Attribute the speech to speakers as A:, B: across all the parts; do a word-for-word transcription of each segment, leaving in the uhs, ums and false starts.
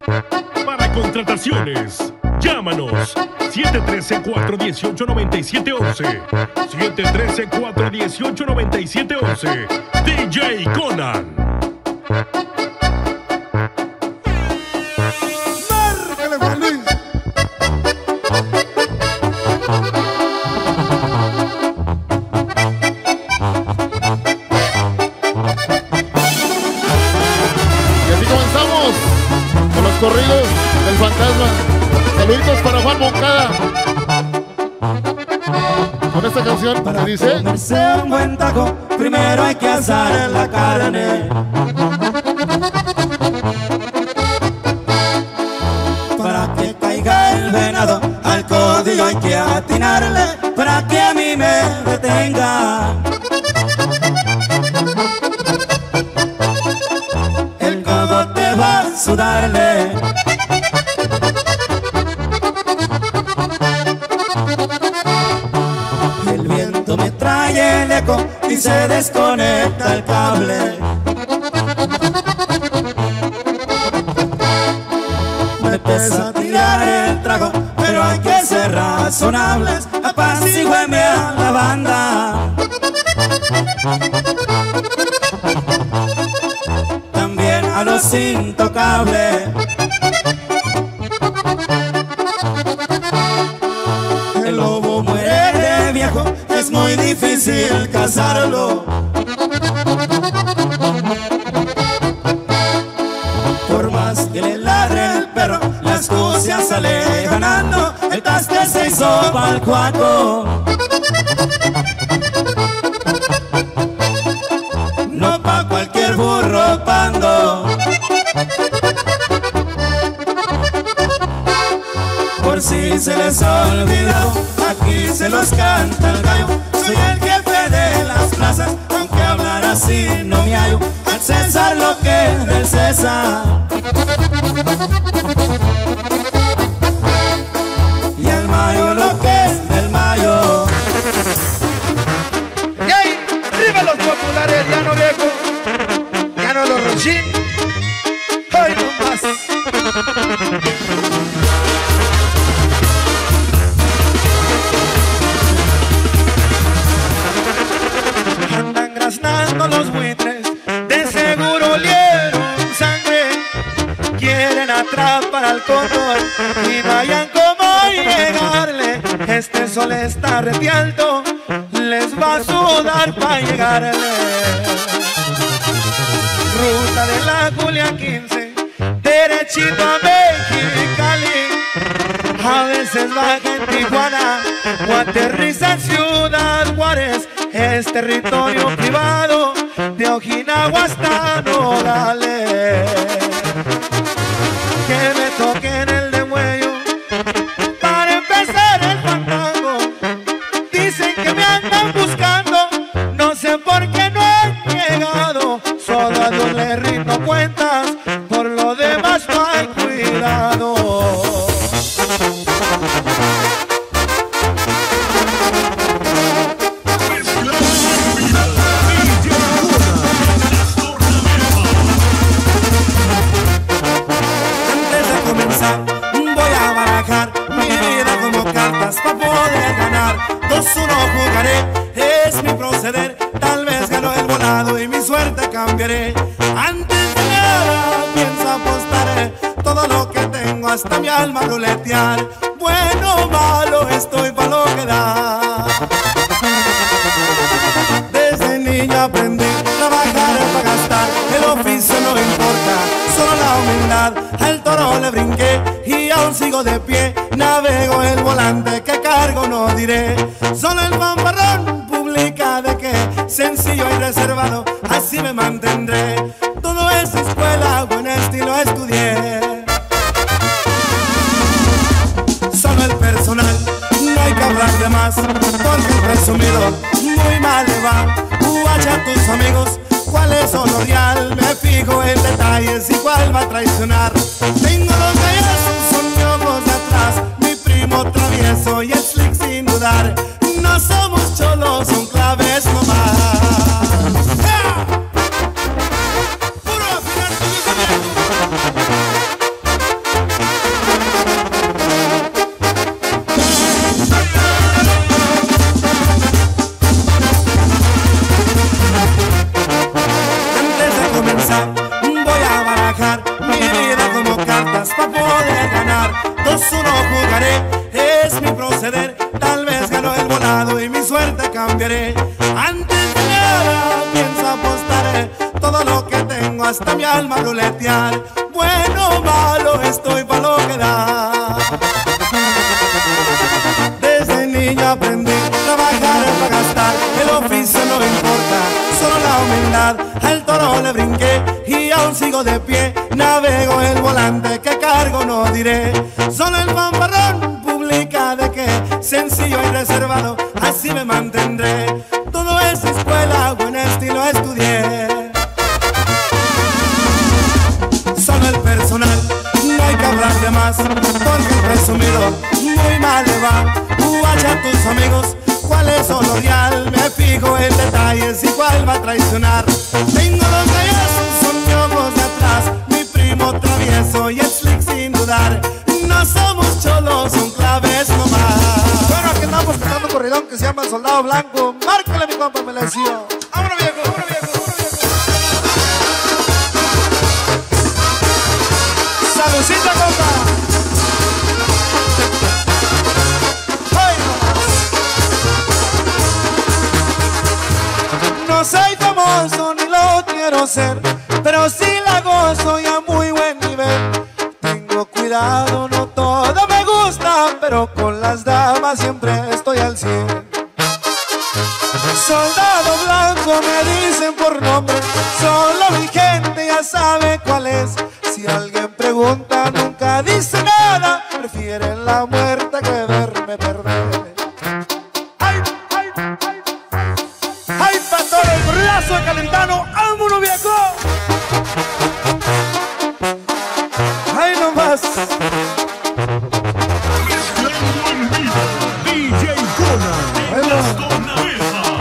A: Para contrataciones, llámanos siete uno tres, cuatro uno ocho, nueve siete uno uno. siete uno tres, cuatro uno ocho, nueve siete uno uno. D J Conan.
B: ¡Márcale, Juan Luis! Y así comenzamos con los corridos del fantasma. Saluditos para Juan Moncada. Con esta canción
C: Para
B: dice:
C: comerse un buen taco, primero hay que asar la carne. Para que caiga el venado, al código hay que atinarle, para que a mí me detenga. El codo te va a sudarle. El viento me trae el eco y se desconecta el cable. Me pesa tirar el trago, pero hay que ser razonables. Apacigüeme a la banda. También a los intocables. El lobo muere de viejo, es muy difícil cazarlo. Por más que le ladre el perro, la astucia sale ganando. El taste se hizo pa'l cuaco. No pa' cualquier burro pando. Por si se les ha olvidado, aquí se los canta el gallo. Soy el jefe de las plazas, aunque hablar así no me hallo. Al César lo que es del César, y al Mayo lo que es del Mayo.
D: ¡Yay! ¡Arriba los populares! Ya no viejo, ya no los rochín. ¡Hoy no más! Andan graznando los buitres, de seguro olieron sangre. Quieren atrapar al cóndor y no hayan cómo llegarle. Este sol está re alto, les va a sudar para llegarle. Ruta de la Julia quince, derechito a Mexicali. A veces baja en Tijuana o aterriza en Ciudad Juárez. Es territorio privado de Ojinawa hasta Nogales. Que me toquen el demuello para empezar el fandango. Dicen que me andan buscando, no sé por qué no he llegado. Solo a Dios le rindo cuentas, por lo demás no hay cuidado.
C: Voy a barajar mi vida como cartas para poder ganar. Dos uno jugaré, es mi proceder. Tal vez gano el volado y mi suerte cambiaré. Antes de nada pienso apostaré todo lo que tengo, hasta mi alma ruletear. Bueno o malo estoy pa' lo que da. Desde niño aprendí a trabajar para gastar. El oficio no importa, solo la humildad. Al toro le brinqué y aún sigo de pie. Navego el volante que cargo no diré. Solo el fanfarrón publica de que sencillo y reservado, así me mantendré. Todo es escuela, buen estilo estudié. Solo el personal, no hay que hablar de más, porque el presumido muy mal le va. Guacha a tus amigos, cuáles son los real. Me fijo en detalles y cuál va a traicionar. Tengo los gallos, son mis ojos de atrás. Mi primo travieso y el slick sin dudar. No somos cholos, son claves nomás. ¡Yeah! Puro afinar tu dos uno jugaré, es mi proceder. Tal vez gano el volado y mi suerte cambiaré. Antes de nada pienso apostaré todo lo que tengo, hasta mi alma ruletear. Bueno o malo estoy pa' lo que da. Desde niño aprendí a trabajar para gastar. El oficio no importa, solo la humildad. Al toro le brinqué y aún sigo de pie. Navego el volante que cargo no diré. Solo el fanfarrón publica de que sencillo y reservado, así me mantendré. Todo es escuela, buen estilo estudié. Solo el personal, no hay que hablar de más, porque el presumido muy mal le va. Guacha a tus amigos, cuál es lo real. Me fijo en detalles y cuál va a traicionar. Tengo los gallos, son mi ojos de atrás. Mi primo travieso y es slick sin dudar. No somos cholos, son claves nomás.
D: Bueno, aquí andamos tocando un corridón que se llama El Soldado Blanco. Márcale, mi compa, me la decía. ¡Vámonos, viejo! ¡Vámonos, viejo! ¡Vámonos, viejo! ¡Saludcita, compa! ¡Ay, no! No soy famoso ni lo quiero ser, pero sí la gozo y a muy buen nivel. Tengo cuidado, no todo me gusta, pero con las damas siempre estoy al cien. Soldado Blanco me dicen por nombre, solo mi gente ya sabe cuál es. Si alguien pregunta nunca dice nada, prefieren la muerte que verme perder. ¡Ay, ay, ay! ¡Ay, pastor, el corridazo de Calentano! ¡Vámonos, viejo! ¡Ay, no más!
A: D J Conan en las tornavesas.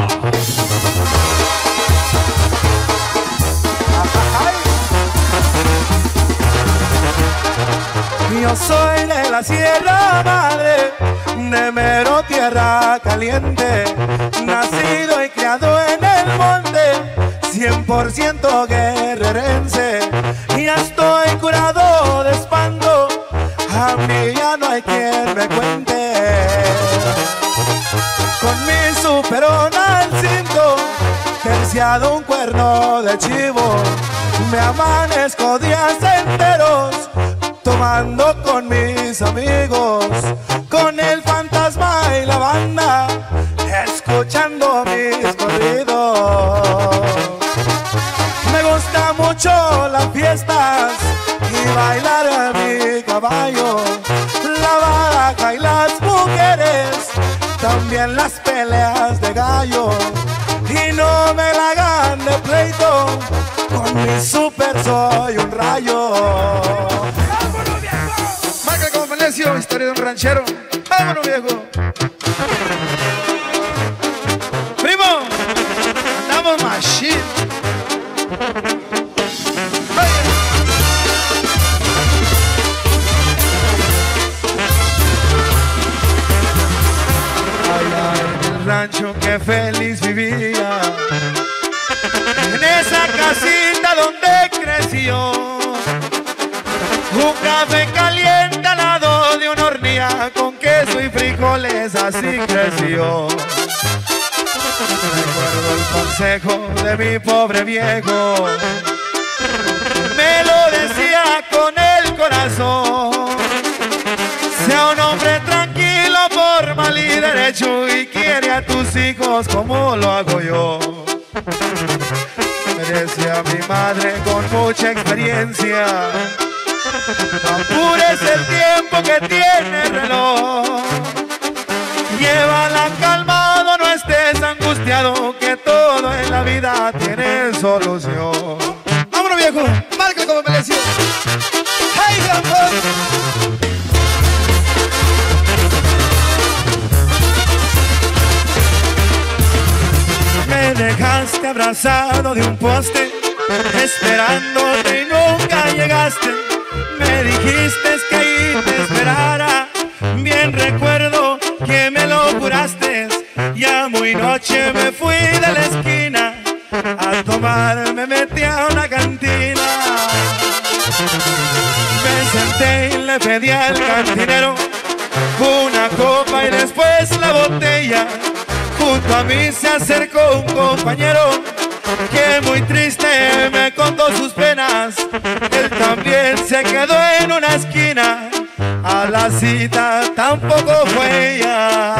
C: Yo soy de la Sierra Madre, de mero tierra caliente, nacido y criado en el monte, cien por ciento guerrerense. Y ya estoy curado de espanto, a mí ya no hay quien me cuente. Con mi superón al cinto, terciado un cuerno de chivo, me amanezco días enteros tomando con mis amigos, con el fantasma y la banda, escuchando mis corridos. Me gusta mucho las fiestas y bailar a mi caballo, la baraja y las mujeres, también las peleas de gallo. Y no me la hagan de pleito, con mi super soy un rayo. ¡Vámonos, viejo!
D: Marca como Felecio, historia de un ranchero. ¡Vámonos, viejo! ¡Primo! ¡Andamos machine!
C: Rancho que feliz vivía, en esa casita donde creció, un café caliente al lado de una hornilla, con queso y frijoles así creció. Recuerdo el consejo de mi pobre viejo, me lo decía con el corazón: sea un hombre tranquilo, formal y derecho, y quiere a tus hijos como lo hago yo. Me decía mi madre con mucha experiencia: apures el tiempo que tiene el reloj, llévala calmado, no estés angustiado, que todo en la vida tiene solución.
D: ¡Vámonos, viejo! ¡Marca como Felecio! ¡Hey, Gambón!
C: Me dejaste abrazado de un poste, esperándote y nunca llegaste. Me dijiste que ahí te esperara, bien recuerdo que me lo juraste. Ya muy noche me fui de la esquina a tomar, me metí a una cantina. Me senté y
D: le pedí al cantinero una copa y después la botella. Junto a mí se acercó un compañero que muy triste me contó sus penas. Él también se quedó en una esquina, a la cita tampoco fue ella.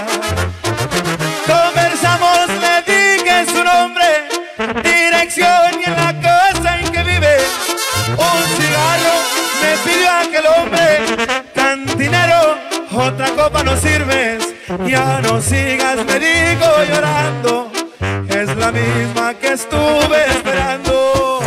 D: Conversamos, le dije su nombre, dirección y en la casa en que vive. Un cigarro me pidió aquel hombre, cantinero, otra copa no sirves. Ya no sigas, me digo llorando, es la misma que estuve esperando.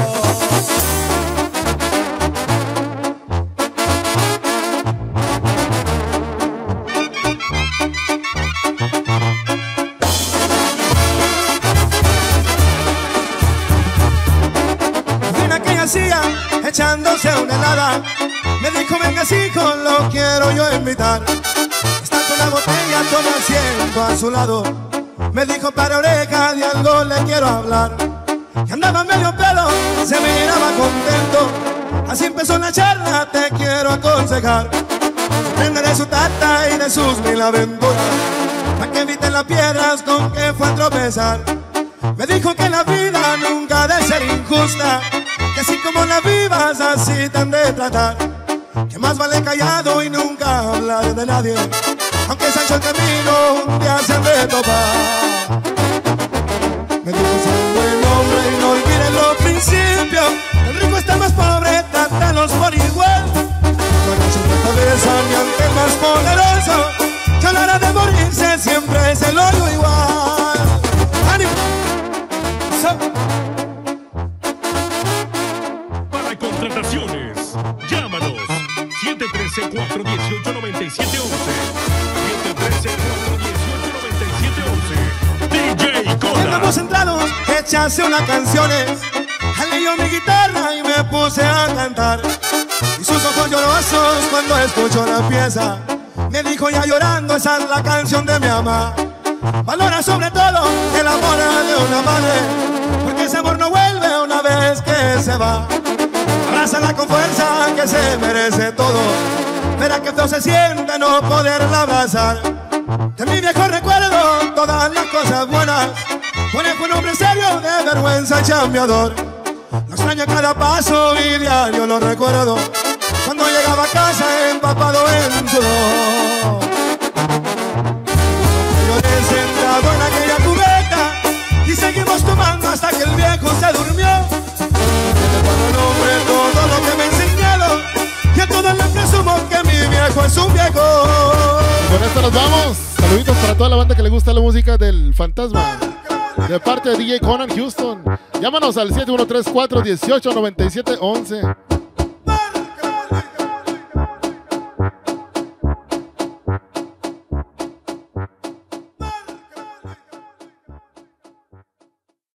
D: En aquella silla, echándose una helada, me dijo venga hijo, lo quiero yo invitar. Está con la botella, toma asiento a su lado. Me dijo para oreja, de algo le quiero hablar. Que andaba medio pelo, se miraba contento. Así empezó la charla, te quiero aconsejar. Aprende de su tata y de sus mil aventuras, para que eviten las piedras con que fue a tropezar. Me dijo que la vida nunca ha de ser injusta, que así como la vivas, así te han de tratar. Que más vale callado y nunca hablar de nadie, aunque se ha hecho el camino, un día se han de topar. Me dijo ser un buen hombre y no olvides los principios. El rico está más pobre, trátalos por igual. No hagas una cabeza ni ante el más poderoso, que a la hora de morirse siempre es el hoyo igual. ¡Ánimo! So
A: Para contrataciones, llámanos siete uno tres, cuatro uno ocho, nueve siete uno uno. siete uno tres, cuatro uno ocho, nueve siete uno uno. D J Conan.
D: Estamos centrados, echase unas canciones. Jalé yo mi guitarra y me puse a cantar. Y sus ojos llorosos cuando escucho la pieza, me dijo ya llorando, esa es la canción de mi mamá. Valora sobre todo el amor de una madre, porque ese amor no vuelve una vez que se va. Abrázala con fuerza que se merece todo. Verá que feo se siente no poderla abrazar. De mi viejo recuerdo todas las cosas buenas, pone fue un hombre serio de vergüenza y chambeador. Lo extraño a cada paso y diario lo recuerdo, cuando llegaba a casa empapado en sudor. Lloré sentado en aquella cubeta y seguimos tomando hasta que el viejo se durmió. Cuando el hombre todo lo que me ha enseñado, y a todos les presumo que mi viejo es un viejo.
B: Y con esto nos vamos. Saluditos para toda la banda que le gusta la música del Fantasma, de parte de D J Conan Houston. Llámanos al siete uno tres, cuatro uno ocho, nueve siete uno uno.